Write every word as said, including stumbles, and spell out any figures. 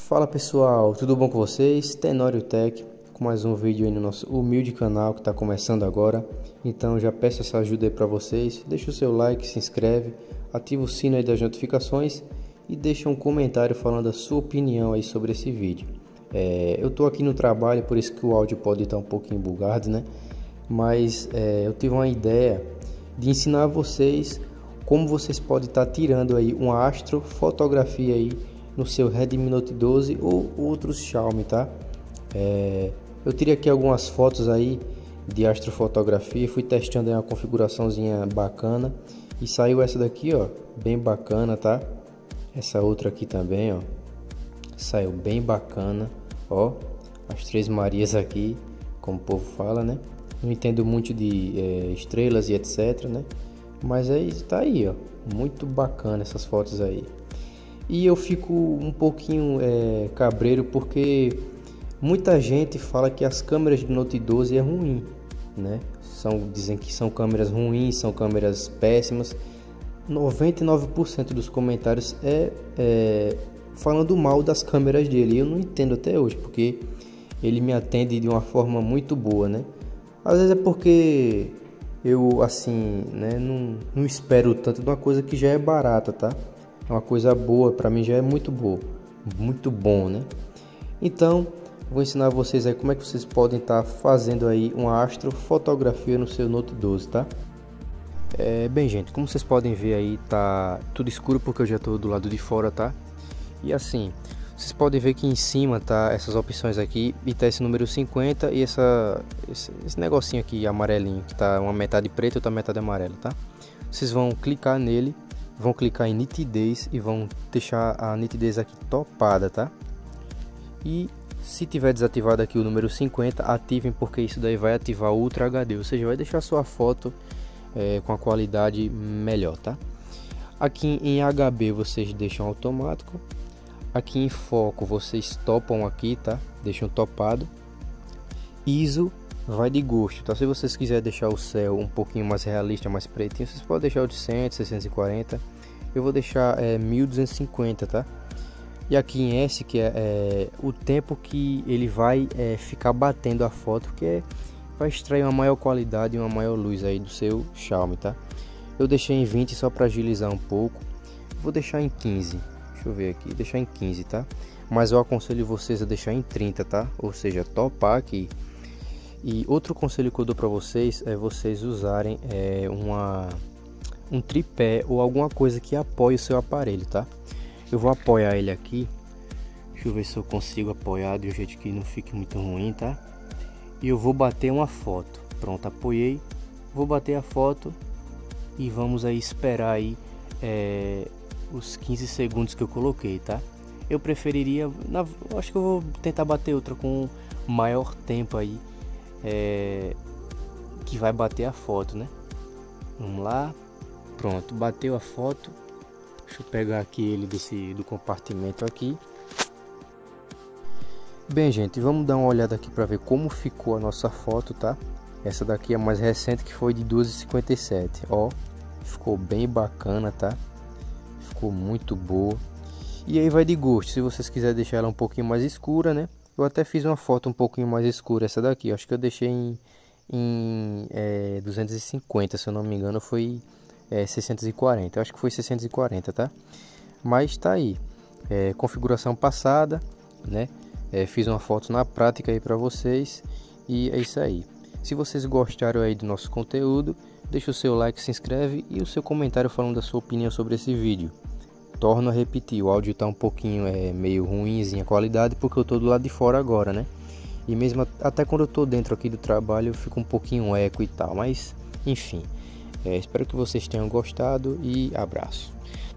Fala pessoal, tudo bom com vocês? Tenório Tech com mais um vídeo aí no nosso humilde canal que está começando agora. Então já peço essa ajuda aí para vocês. Deixa o seu like, se inscreve, ativa o sino aí das notificações e deixa um comentário falando a sua opinião aí sobre esse vídeo. É, eu tô aqui no trabalho, por isso que o áudio pode estar um pouquinho bugado, né? Mas é, eu tive uma ideia de ensinar a vocês como vocês podem estar tirando aí uma astrofotografia aí no seu Redmi Note doze ou outros Xiaomi, tá? É, eu tirei aqui algumas fotos aí de astrofotografia, fui testando aí uma configuraçãozinha bacana e saiu essa daqui, ó, bem bacana, tá? Essa outra aqui também, ó, saiu bem bacana, ó, as Três Marias aqui, como o povo fala, né? Não entendo muito de é, estrelas e etc, né? Mas aí tá aí, ó, muito bacana essas fotos aí. E eu fico um pouquinho é, cabreiro porque muita gente fala que as câmeras do Note doze é ruim, né? São, dizem que são câmeras ruins, são câmeras péssimas. noventa e nove por cento dos comentários é, é falando mal das câmeras dele. Eu não entendo até hoje, porque ele me atende de uma forma muito boa, né? Às vezes é porque eu, assim, né, não, não espero tanto de uma coisa que já é barata, tá? É uma coisa boa, para mim já é muito boa, muito bom, né? Então, vou ensinar vocês aí como é que vocês podem estar tá fazendo aí uma astrofotografia no seu Note doze, tá? É, bem, gente, como vocês podem ver aí, tá tudo escuro porque eu já estou do lado de fora, tá? E assim, vocês podem ver que em cima tá essas opções aqui e tá esse número cinquenta e essa, esse, esse negocinho aqui amarelinho, que tá uma metade preta e outra metade amarela, tá? Vocês vão clicar nele, vão clicar em nitidez e vão deixar a nitidez aqui topada, tá? E se tiver desativado aqui o número cinquenta, ativem, porque isso daí vai ativar o Ultra H D, ou seja, vai deixar a sua foto é, com a qualidade melhor, tá? Aqui em H B vocês deixam automático. Aqui em foco vocês topam aqui, tá? Deixam topado. I S O vai de gosto, tá? Se vocês quiserem deixar o céu um pouquinho mais realista, mais pretinho, vocês podem deixar oitocentos, seiscentos e quarenta. Eu vou deixar é, mil duzentos e cinquenta, tá? E aqui em S, que é, é o tempo que ele vai é, ficar batendo a foto, que é, vai extrair uma maior qualidade e uma maior luz aí do seu Xiaomi, tá? Eu deixei em vinte só para agilizar um pouco. Vou deixar em quinze. Deixa eu ver aqui, deixar em quinze, tá? Mas eu aconselho vocês a deixar em trinta, tá? Ou seja, topar aqui. E outro conselho que eu dou para vocês é vocês usarem é, uma, um tripé ou alguma coisa que apoie o seu aparelho, tá? Eu vou apoiar ele aqui. Deixa eu ver se eu consigo apoiar de um jeito que não fique muito ruim, tá? E eu vou bater uma foto. Pronto, apoiei. Vou bater a foto e vamos aí esperar aí é, os quinze segundos que eu coloquei, tá? Eu preferiria, na, acho que eu vou tentar bater outra com maior tempo aí. É, que vai bater a foto, né? Vamos lá, pronto, bateu a foto. Deixa eu pegar aqui ele desse do compartimento aqui. Bem, gente, vamos dar uma olhada aqui para ver como ficou a nossa foto, tá? Essa daqui é a mais recente, que foi de doze e cinquenta e sete. Ó, ficou bem bacana, tá? Ficou muito boa. E aí vai de gosto, se vocês quiserem deixar ela um pouquinho mais escura, né? Eu até fiz uma foto um pouquinho mais escura, essa daqui. Acho que eu deixei em, em é, duzentos e cinquenta, se eu não me engano, foi é, seiscentos e quarenta. Eu acho que foi seiscentos e quarenta, tá? Mas tá aí. É, configuração passada, né? É, fiz uma foto na prática aí para vocês. E é isso aí. Se vocês gostaram aí do nosso conteúdo, deixa o seu like, se inscreve e o seu comentário falando da sua opinião sobre esse vídeo. Torno a repetir, o áudio tá um pouquinho é, meio ruimzinho a qualidade, porque eu tô do lado de fora agora, né? E mesmo até quando eu tô dentro aqui do trabalho, eu fico um pouquinho eco e tal, mas enfim. É, espero que vocês tenham gostado e abraço.